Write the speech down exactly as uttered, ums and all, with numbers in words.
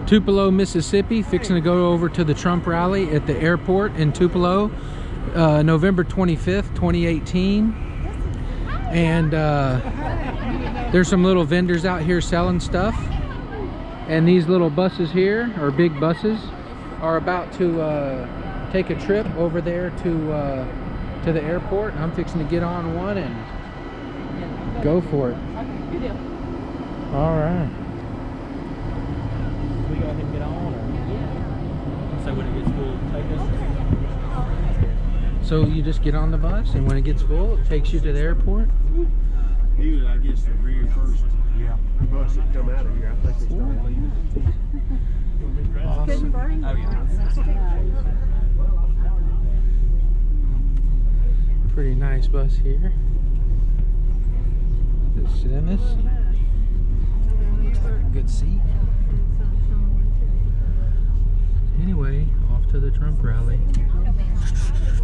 Tupelo, Mississippi, fixing to go over to the Trump rally at the airport in Tupelo, uh, November twenty-fifth, twenty eighteen. And uh, there's some little vendors out here selling stuff. And these little buses here, or big buses, are about to uh, take a trip over there to uh, to the airport. I'm fixing to get on one and go for it. All right. We go ahead and get on, or yeah. So when it gets full, take us. So you just get on the bus, and when it gets full, it takes you to the airport. Usually, I guess the very first yeah. bus that come out of here, I think they started leaving. Awesome. Oh yeah. Pretty nice bus here. Let's sit in this. Looks like a good seat. Anyway, off to the Trump rally.